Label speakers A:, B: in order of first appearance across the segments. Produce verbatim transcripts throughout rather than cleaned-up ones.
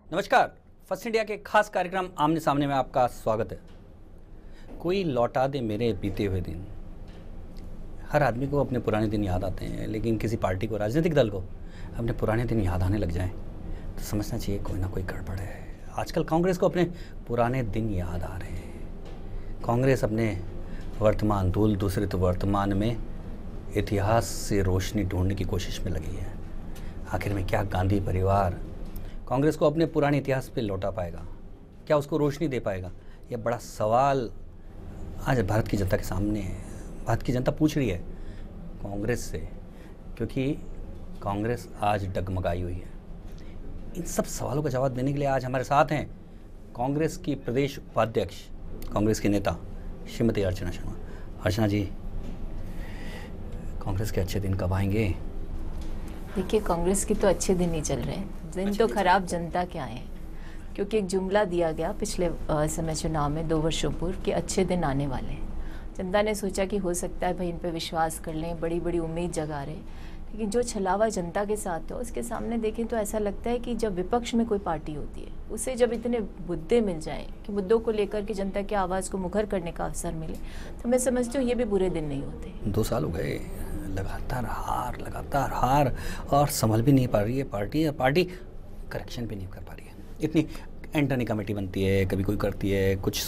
A: नमस्कार, first India के खास कार्यक्रम आमने सामने में आपका स्वागत है। कोई लौटा दे मेरे बीते हुए दिन। हर आदमी को अपने पुराने दिन याद आते हैं, लेकिन किसी पार्टी को, राजनीतिक दल को अपने पुराने दिन याद आने लग जाएं तो समझना चाहिए कोई ना कोई गड़बड़ है। आजकल कांग्रेस को अपने पुराने दिन याद आ रहे हैं। कांग्रेस अपने वर्तमान दूल दूसरे तो वर्तमान में इतिहास से रोशनी ढूंढने की कोशिश में लगी है। आखिर में क्या गांधी परिवार कांग्रेस को अपने पुराने इतिहास पे लौटा पाएगा? क्या उसको रोशनी दे पाएगा? यह बड़ा सवाल आज भारत की जनता के सामने है। भारत की जनता पूछ रही है कांग्रेस से, क्योंकि कांग्रेस आज डगमगाई हुई है। इन सब सवालों का जवाब देने के लिए आज हमारे साथ हैं कांग्रेस की प्रदेश उपाध्यक्ष, कांग्रेस के नेता श्रीमती अर्चना शर्मा। अर्चना जी, कांग्रेस के अच्छे दिन कब आएंगे?
B: देखिए, कांग्रेस की तो अच्छे दिन ही चल रहे हैं। दिन तो खराब जनता के आए हैं, क्योंकि एक जुमला दिया गया पिछले आ, समय चुनाव में दो वर्षों पूर्व कि अच्छे दिन आने वाले हैं। जनता ने सोचा कि हो सकता है भाई इन पे विश्वास कर लें, बड़ी बड़ी उम्मीद जगा रहे, लेकिन जो छलावा जनता के साथ है उसके सामने देखें तो ऐसा लगता है कि जब विपक्ष में कोई पार्टी होती है, उसे जब इतने मुद्दे मिल जाएं कि मुद्दों को लेकर के जनता की आवाज़ को मुखर करने का अवसर मिले, तो मैं समझती हूँ ये भी बुरे दिन नहीं होते।
A: दो साल हो गए, लगातार हार लगातार हार और संभल भी नहीं पा रही है पार्टी। पार्टी करेक्शन भी नहीं कर पा रही है। इतनी एंटरनी कमेटी बनती है, कभी कोई करती है, कुछ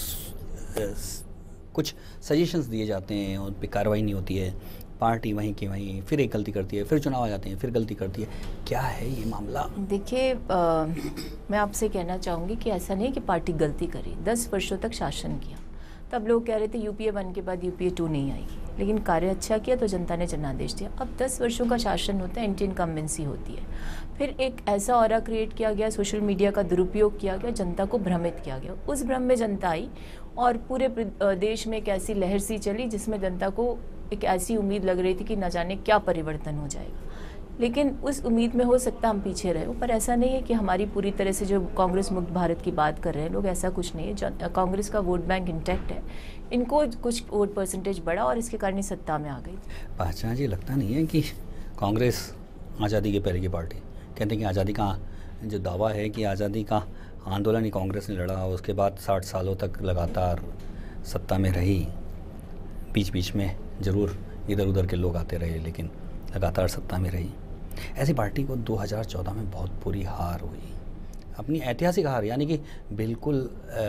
A: कुछ सजेशंस दिए जाते हैं, उन पर कार्रवाई नहीं होती है। पार्टी वहीं की वहीं, फिर एक गलती करती है, फिर चुनाव आ जाते हैं, फिर गलती करती है। क्या है ये मामला?
B: देखिए, मैं आपसे कहना चाहूँगी कि ऐसा नहीं कि पार्टी गलती करी। दस वर्षों तक शासन किया, तब लोग कह रहे थे यूपीए वन के बाद यूपीए टू नहीं आएगी, लेकिन कार्य अच्छा किया तो जनता ने जनादेश दिया। अब दस वर्षों का शासन होता है, एंटी इनकम्बेंसी होती है। फिर एक ऐसा ऑरा क्रिएट किया गया, सोशल मीडिया का दुरुपयोग किया गया, जनता को भ्रमित किया गया। उस भ्रम में जनता आई और पूरे देश में एक ऐसी लहर सी चली जिसमें जनता को एक ऐसी उम्मीद लग रही थी कि न जाने क्या परिवर्तन हो जाएगा। लेकिन उस उम्मीद में हो सकता हम पीछे रहे हो, पर ऐसा नहीं है कि हमारी पूरी तरह से जो कांग्रेस मुक्त भारत की बात कर रहे हैं लोग, ऐसा कुछ नहीं है। कांग्रेस का वोट बैंक इंटैक्ट है, इनको कुछ वोट परसेंटेज बढ़ा और इसके कारण सत्ता में आ गई।
A: अर्चना जी, लगता नहीं है कि कांग्रेस आज़ादी के पहले की पार्टी? कहते हैं कि आज़ादी का जो दावा है कि आज़ादी का आंदोलन ही कांग्रेस ने लड़ा, उसके बाद साठ सालों तक लगातार सत्ता में रही। बीच बीच में ज़रूर इधर उधर के लोग आते रहे, लेकिन लगातार सत्ता में रही। ऐसी पार्टी को दो हज़ार चौदह में बहुत बुरी हार हुई, अपनी ऐतिहासिक हार, यानी कि बिल्कुल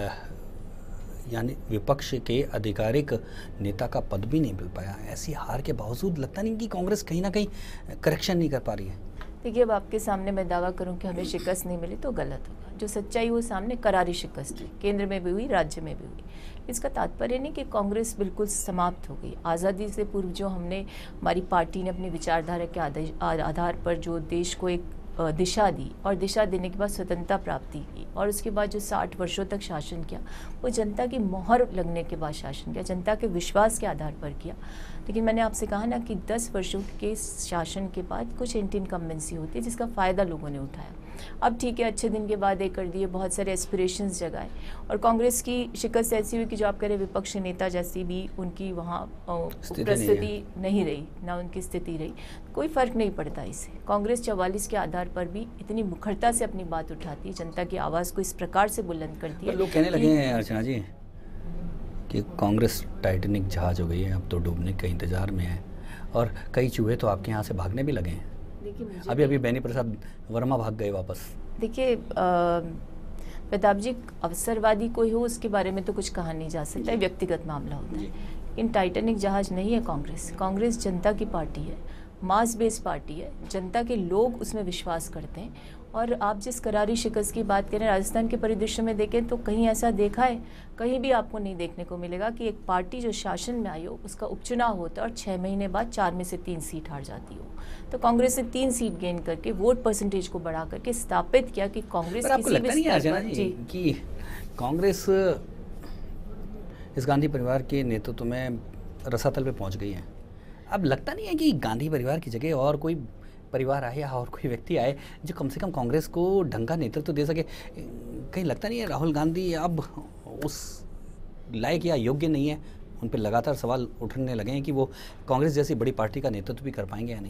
A: यानी विपक्ष के आधिकारिक नेता का पद भी नहीं मिल पाया। ऐसी हार के बावजूद लगता नहीं कि कांग्रेस कहीं ना कहीं करेक्शन नहीं कर पा रही है।
B: देखिए, अब आपके सामने मैं दावा करूं कि हमें शिकस्त नहीं मिली तो गलत होगा। जो सच्चाई वो सामने करारी शिकस्त हुई, केंद्र में भी हुई, राज्य में भी हुई। इसका तात्पर्य नहीं कि कांग्रेस बिल्कुल समाप्त हो गई। आज़ादी से पूर्व जो हमने, हमारी पार्टी ने अपनी विचारधारा के आधार पर जो देश को एक दिशा दी और दिशा देने के बाद स्वतंत्रता प्राप्ति की, और उसके बाद जो साठ वर्षों तक शासन किया वो जनता की मोहर लगने के बाद शासन किया, जनता के विश्वास के आधार पर किया। लेकिन मैंने आपसे कहा ना कि दस वर्षों के शासन के बाद कुछ एंटी इनकम्बेंसी होती है जिसका फ़ायदा लोगों ने उठाया। अब ठीक है, अच्छे दिन के बाद एक कर दिए, बहुत सारे एस्पिरेशंस जगाए, और कांग्रेस की शिकस्त ऐसी हुई कि जो आप कह रहे विपक्ष नेता जैसी भी उनकी वहाँ उपस्थिति नहीं रही, ना उनकी स्थिति रही। कोई फ़र्क नहीं पड़ता इससे। कांग्रेस चवालीस के आधार पर भी इतनी मुखरता से अपनी बात उठाती है, जनता की आवाज़ को इस प्रकार से बुलंद करती है।
A: लोग कहने लगे हैं अर्चना जी कि कांग्रेस टाइटैनिक जहाज हो गई है, अब तो डूबने के इंतजार में है, और कई चूहे तो आपके यहाँ से भागने भी लगे हैं। अभी अभी बेनी प्रसाद वर्मा भाग गए वापस।
B: देखिए, प्रताप जी, अवसरवादी कोई हो उसके बारे में तो कुछ कहा नहीं जा सकता है, व्यक्तिगत मामला होता है। इन टाइटैनिक जहाज नहीं है कांग्रेस। कांग्रेस जनता की पार्टी है, मास बेस्ड पार्टी है, जनता के लोग उसमें विश्वास करते हैं। और आप जिस करारी शिकस्त की बात करें, राजस्थान के परिदृश्य में देखें तो कहीं ऐसा देखा है? कहीं भी आपको नहीं देखने को मिलेगा कि एक पार्टी जो शासन में आई हो उसका उपचुनाव होता है और छः महीने बाद चार में से तीन सीट हार जाती हो। तो कांग्रेस ने तीन सीट गेन करके वोट परसेंटेज को बढ़ा करके स्थापित किया कि कांग्रेस
A: किसी भी स्तर पर जी कि कांग्रेस इस गांधी परिवार के नेतृत्व में रसातल पे पहुंच गई है। अब लगता नहीं है कि गांधी परिवार की जगह और कोई परिवार आए या और कोई व्यक्ति आए जो कम से कम कांग्रेस को ढंग का नेतृत्व दे सके? कहीं लगता नहीं है राहुल गांधी अब उस लायक या योग्य नहीं है? उन पर लगातार सवाल उठने लगे हैं कि वो कांग्रेस जैसी बड़ी पार्टी का नेतृत्व भी कर पाएंगे या नहीं।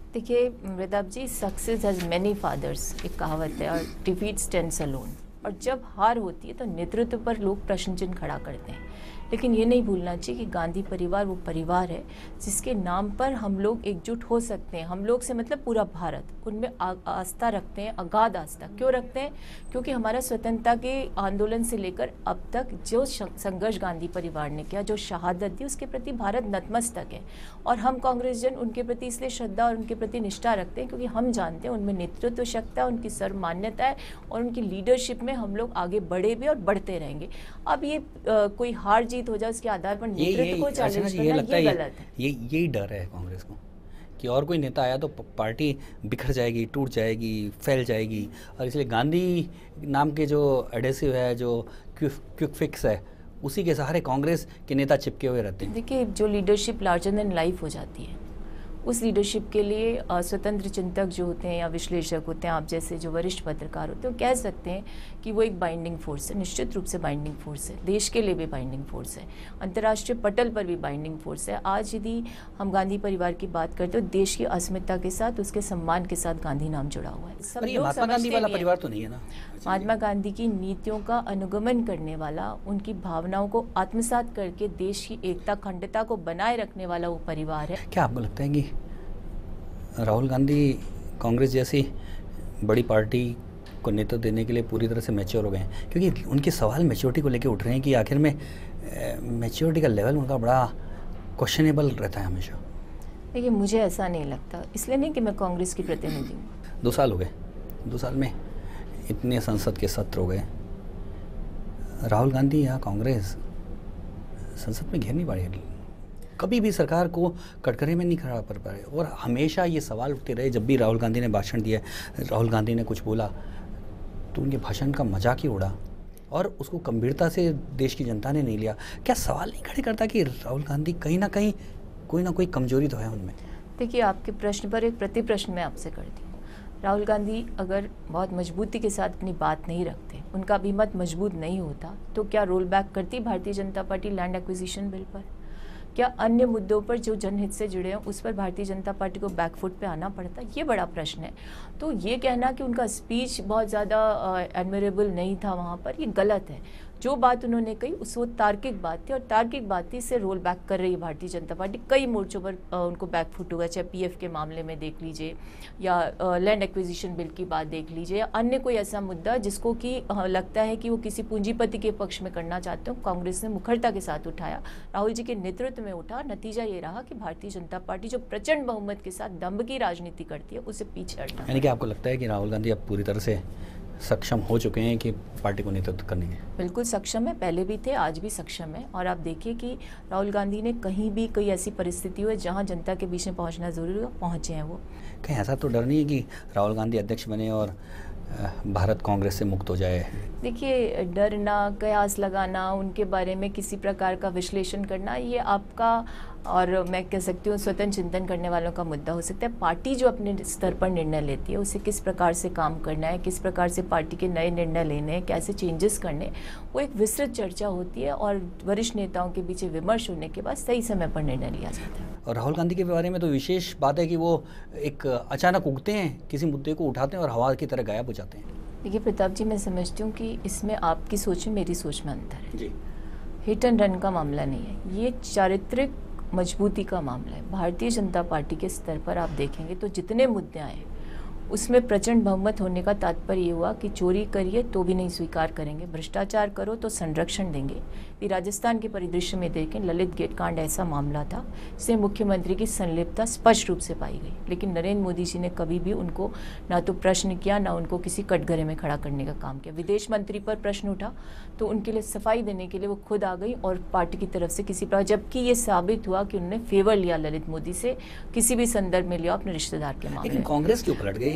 B: देखिए Pratap ji, success has many fathers, एक कहावत है, और डिफीट स्टैंड्स अलोन। और जब हार होती है तो नेतृत्व पर लोग प्रश्न चिन्ह खड़ा करते हैं, लेकिन ये नहीं भूलना चाहिए कि गांधी परिवार वो परिवार है जिसके नाम पर हम लोग एकजुट हो सकते हैं। हम लोग से मतलब पूरा भारत, उनमें आ, आस्था रखते हैं, अगाध आस्था। क्यों रखते हैं? क्योंकि हमारा स्वतंत्रता के आंदोलन से लेकर अब तक जो संघर्ष गांधी परिवार ने किया, जो शहादत दी, उसके प्रति भारत नतमस्तक है। और हम कांग्रेस जन उनके प्रति इसलिए श्रद्धा और उनके प्रति निष्ठा रखते हैं क्योंकि हम जानते हैं उनमें नेतृत्व क्षमता, उनकी सर्वमान्यता है, और उनकी लीडरशिप में हम लोग आगे बढ़े भी और बढ़ते रहेंगे। अब ये आ, कोई हार जीत हो जाए उसके आधार पर नेतृत्व को चैलेंज करना, ये गलत है।
A: ये यही डर है कांग्रेस को कि और कोई नेता आया तो पार्टी बिखर जाएगी, टूट जाएगी, फैल जाएगी। और इसलिए गांधी नाम के जो एडेसिव है, जो क्विक फिक्स है, उसी के सहारे कांग्रेस के नेता चिपके हुए रहते हैं।
B: देखिए, जो लीडरशिप लार्जर देन लाइफ हो जाती है, उस लीडरशिप के लिए स्वतंत्र चिंतक जो होते हैं या विश्लेषक होते हैं, आप जैसे जो वरिष्ठ पत्रकार होते हैं, वो कह सकते हैं कि वो एक बाइंडिंग फोर्स है। निश्चित रूप से बाइंडिंग फोर्स है, देश के लिए भी बाइंडिंग फोर्स है, अंतर्राष्ट्रीय पटल पर भी बाइंडिंग फोर्स है। आज यदि हम गांधी परिवार की बात करते हो, देश की अस्मिता के साथ, उसके सम्मान के साथ गांधी नाम जुड़ा हुआ है।
A: सब लोग महात्मा गांधी वाला परिवार तो नहीं है ना।
B: महात्मा गांधी की नीतियों का अनुगमन करने वाला, उनकी भावनाओं को आत्मसात करके देश की एकता अखंडता को बनाए रखने वाला वो परिवार है।
A: क्या आपको लगता है कि राहुल गांधी कांग्रेस जैसी बड़ी पार्टी को नेतृत्व देने के लिए पूरी तरह से मैच्योर हो गए हैं? क्योंकि उनके सवाल मैच्योरिटी को लेकर उठ रहे हैं कि आखिर में मैच्योरिटी का लेवल उनका बड़ा क्वेश्चनेबल रहता है हमेशा।
B: देखिए, मुझे ऐसा नहीं लगता, इसलिए नहीं कि मैं कांग्रेस की प्रतिनिधि हूँ।
A: दो साल हो गए, दो साल में इतने संसद के सत्र हो गए, राहुल गांधी या कांग्रेस संसद में घेर नहीं पाई, कभी भी सरकार को कटघरे में नहीं खड़ा कर पाए। और हमेशा ये सवाल उठते रहे, जब भी राहुल गांधी ने भाषण दिया, राहुल गांधी ने कुछ बोला तो उनके भाषण का मजाक ही उड़ा और उसको गंभीरता से देश की जनता ने नहीं लिया। क्या सवाल नहीं खड़े करता कि राहुल गांधी कहीं ना कहीं कोई ना कोई कमजोरी तो है उनमें?
B: देखिए, आपके प्रश्न पर एक प्रति प्रश्न मैं आपसे करती हूँ। राहुल गांधी अगर बहुत मजबूती के साथ अपनी बात नहीं रखते, उनका अभिमत मजबूत नहीं होता, तो क्या रोल बैक करती Bharatiya Janata party land acquisition bill पर? क्या अन्य मुद्दों पर जो जनहित से जुड़े हैं उस पर भारतीय जनता पार्टी को बैकफुट पे आना पड़ता? ये बड़ा प्रश्न है। तो ये कहना कि उनका स्पीच बहुत ज़्यादा एडमिरेबल नहीं था वहाँ पर, ये गलत है। जो बात उन्होंने कही उस वो तार्किक बात थी, और तार्किक बात थी, से रोल बैक कर रही है भारतीय जनता पार्टी। कई मोर्चों पर आ, उनको बैकफुट होगा, चाहे पीएफ के मामले में देख लीजिए, या लैंड एक्विजिशन बिल की बात देख लीजिए, या अन्य कोई ऐसा मुद्दा जिसको कि आ, लगता है कि वो किसी पूंजीपति के पक्ष में करना चाहते हो, कांग्रेस ने मुखरता के साथ उठाया, राहुल जी के नेतृत्व में उठा। नतीजा ये रहा कि भारतीय जनता पार्टी जो प्रचंड बहुमत के साथ दम्भ की राजनीति करती है, उसे पीछे हटना।
A: यानी कि आपको लगता है कि राहुल गांधी अब पूरी तरह से सक्षम हो चुके हैं कि पार्टी को नेतृत्व करने के?
B: बिल्कुल सक्षम है, पहले भी थे, आज भी सक्षम है। और आप देखिए कि राहुल गांधी ने कहीं भी कोई ऐसी परिस्थिति हुई जहां जनता के बीच में पहुंचना जरूरी हो, पहुंचे हैं वो।
A: कहीं ऐसा तो डर नहीं है कि राहुल गांधी अध्यक्ष बने और भारत कांग्रेस से मुक्त हो जाए?
B: देखिए, डरना, कयास लगाना, उनके बारे में किसी प्रकार का विश्लेषण करना, ये आपका और मैं कह सकती हूँ स्वतंत्र चिंतन करने वालों का मुद्दा हो सकता है। पार्टी जो अपने स्तर पर निर्णय लेती है, उसे किस प्रकार से काम करना है, किस प्रकार से पार्टी के नए निर्णय लेने हैं, कैसे चेंजेस करने, वो एक विस्तृत चर्चा होती है और वरिष्ठ नेताओं के बीच विमर्श होने के बाद सही समय पर निर्णय लिया जाता है।
A: और राहुल गांधी के बारे में तो विशेष बात है कि वो एक अचानक उगते हैं, किसी मुद्दे को उठाते हैं और हवा की तरह गायब हो जाते हैं।
B: देखिए प्रताप जी, मैं समझती हूँ कि इसमें आपकी सोच में मेरी सोच में अंतर है
A: जी।
B: हिट एंड रन का मामला नहीं है, ये चारित्रिक मजबूती का मामला है। भारतीय जनता पार्टी के स्तर पर आप देखेंगे तो जितने मुद्दे आए उसमें प्रचंड बहुमत होने का तात्पर्य ये हुआ कि चोरी करिए तो भी नहीं स्वीकार करेंगे, भ्रष्टाचार करो तो संरक्षण देंगे। ये राजस्थान के परिदृश्य में देखें, ललित गेट कांड ऐसा मामला था जिसमें मुख्यमंत्री की संलिप्तता स्पष्ट रूप से पाई गई, लेकिन नरेंद्र मोदी जी ने कभी भी उनको ना तो प्रश्न किया, ना उनको किसी कटघरे में खड़ा करने का काम किया। विदेश मंत्री पर प्रश्न उठा तो उनके लिए सफाई देने के लिए वो खुद आ गई और पार्टी की तरफ से किसी प्रकार, जबकि ये साबित हुआ कि उन्होंने फेवर लिया ललित मोदी से, किसी भी संदर्भ में लिया अपने रिश्तेदार के मामले।
A: लेकिन कांग्रेस क्यों पलट गई?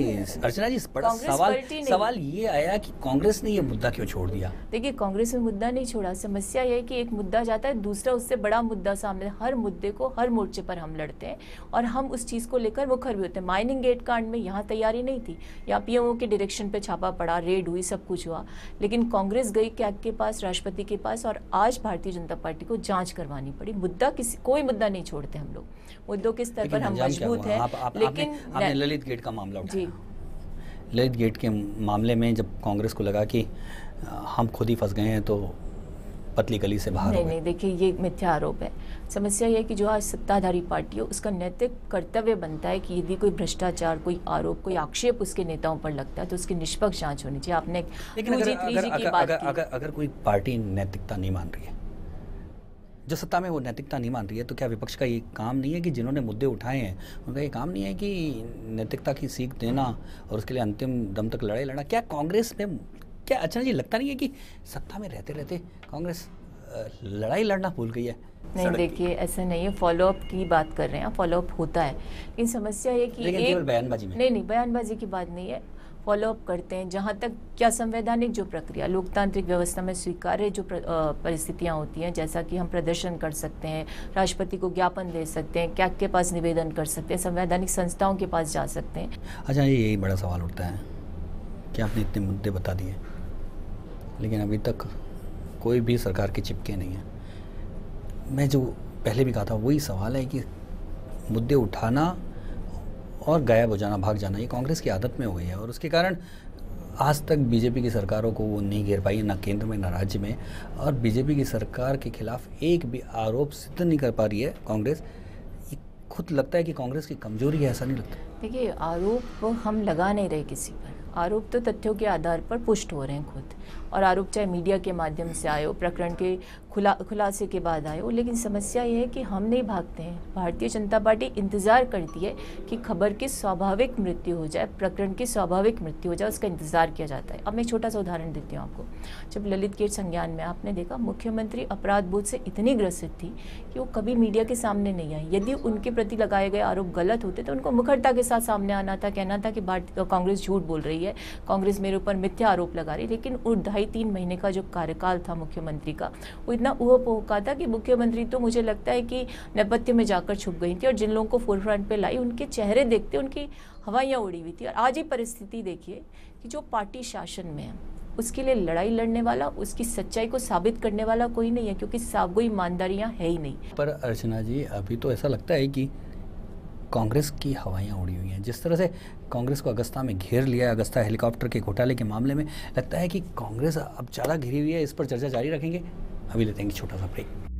A: अर्चना जी बड़ा
B: कांग्रेस
A: सवाल
B: पलटी नहीं।
A: सवाल ये आया कि कांग्रेस ने ये मुद्दा क्यों छोड़ दिया?
B: देखिए, कांग्रेस ने मुद्दा नहीं छोड़ा। समस्या यह है कि एक मुद्दा जाता है, दूसरा उससे बड़ा मुद्दा सामने। हर मुद्दे को हर मोर्चे पर हम लड़ते हैं और हम उस चीज़ को लेकर मुखर भी होते हैं। माइनिंग गेट कांड में यहाँ तैयारी नहीं थी, यहाँ पीएमओ के डायरेक्शन पे छापा पड़ा, रेड हुई, सब कुछ हुआ, लेकिन कांग्रेस गई कैग के पास, राष्ट्रपति के पास, और आज भारतीय जनता पार्टी को जांच करवानी पड़ी। मुद्दा किसी कोई मुद्दा नहीं छोड़ते हम लोग, मुद्दों के स्तर पर हम मजबूत हैं।
A: आप, आप,
B: लेकिन
A: आपने, आपने ललित गेट का मामला उठाया।
B: जी,
A: ललित गेट के मामले में जब कांग्रेस को लगा कि हम खुद ही फंस गए हैं तो पतली गली से बाहर
B: नहीं
A: हो गए।
B: नहीं, देखिए ये मिथ्या आरोप है। समस्या ये है कि जो आज सत्ताधारी पार्टी है उसका नैतिक कर्तव्य बनता है कि यदि कोई भ्रष्टाचार, कोई आरोप, कोई आक्षेप उसके नेताओं पर लगता है तो उसकी निष्पक्ष जांच होनी चाहिए। आपने
A: लेकिन
B: टू जी,
A: अगर
B: थ्री
A: अगर
B: जी की
A: अगर,
B: बात
A: अगर,
B: की।
A: अगर, अगर कोई पार्टी नैतिकता नहीं मान रही है, जो सत्ता में वो नैतिकता नहीं मान रही है, तो क्या विपक्ष का ये काम नहीं है कि जिन्होंने मुद्दे उठाए हैं उनका ये काम नहीं है कि नैतिकता की सीख देना और उसके लिए अंतिम दम तक लड़ाई लड़ना? क्या कांग्रेस में, क्या अर्चना जी लगता नहीं है कि सत्ता में रहते रहते कांग्रेस लड़ाई लड़ना भूल गई है?
B: नहीं, देखिए ऐसा नहीं है, फॉलोअप की बात कर रहे हैं, फॉलोअप होता है, लेकिन समस्या ये कि
A: लेकिन
B: एक
A: केवल बयानबाजी में
B: नहीं नहीं बयानबाजी की बात नहीं है, फॉलोअप करते हैं। जहाँ तक क्या संवैधानिक जो प्रक्रिया लोकतांत्रिक व्यवस्था में स्वीकार्य जो परिस्थितियाँ होती हैं, जैसा कि हम प्रदर्शन कर सकते हैं, राष्ट्रपति को ज्ञापन दे सकते हैं, कैग के पास निवेदन कर सकते हैं, संवैधानिक संस्थाओं के पास जा सकते हैं।
A: अच्छा, ये यही बड़ा सवाल उठता है कि आपने इतने मुद्दे बता दिए लेकिन अभी तक कोई भी सरकार के चिपके नहीं है। मैं जो पहले भी कहा था वही सवाल है कि मुद्दे उठाना और गायब हो जाना, भाग जाना, ये कांग्रेस की आदत में हो गई है और उसके कारण आज तक बीजेपी की सरकारों को वो नहीं घेर पाई, ना केंद्र में ना राज्य में, और बीजेपी की सरकार के खिलाफ एक भी आरोप सिद्ध नहीं कर पा रही है कांग्रेस। ये खुद लगता है कि कांग्रेस की कमजोरी है, ऐसा नहीं लगता?
B: देखिए, आरोप हम लगा नहीं रहे किसी पर, आरोप तो तथ्यों के आधार पर पुष्ट हो रहे हैं खुद, और आरोप चाहे मीडिया के माध्यम से आए हो, प्रकरण के खुला खुलासे के बाद आए हो, लेकिन समस्या ये है कि हम नहीं भागते हैं। भारतीय जनता पार्टी इंतज़ार करती है कि खबर की स्वाभाविक मृत्यु हो जाए, प्रकरण की स्वाभाविक मृत्यु हो जाए, उसका इंतज़ार किया जाता है। अब मैं एक छोटा सा उदाहरण देती हूँ आपको। जब ललित गेट संज्ञान में आपने देखा, मुख्यमंत्री अपराध बोध से इतनी ग्रसित थी कि वो कभी मीडिया के सामने नहीं आई। यदि उनके प्रति लगाए गए आरोप गलत होते तो उनको मुखरता के साथ सामने आना था, कहना था कि भारतीय कांग्रेस झूठ बोल रही है, कांग्रेस मेरे ऊपर मिथ्या आरोप लगा रही। लेकिन वो ढाई तीन महीने का जो कार्यकाल था मुख्यमंत्री का, वो इतना ऊहापोह था कि मुख्यमंत्री तो मुझे लगता है कि नेपथ्य में जाकर छुप गई थी, और जिन लोगों को फोरफ्रंट पे लाई उनके चेहरे देखते उनकी हवाइयाँ उड़ी हुई थी। और आज ही परिस्थिति देखिए कि जो पार्टी शासन में है उसके लिए लड़ाई लड़ने वाला, उसकी सच्चाई को साबित करने वाला कोई नहीं है, क्योंकि कोई ईमानदारियाँ है ही नहीं।
A: पर अर्चना जी, अभी तो ऐसा लगता है कि कांग्रेस की हवाइयाँ उड़ी हुई हैं। जिस तरह से कांग्रेस को अगस्ता में घेर लिया है, अगस्ता हेलीकॉप्टर के घोटाले के मामले में, लगता है कि कांग्रेस अब ज़्यादा घिरी हुई है। इस पर चर्चा जारी रखेंगे। अभी लेते हैं छोटा सा ब्रेक।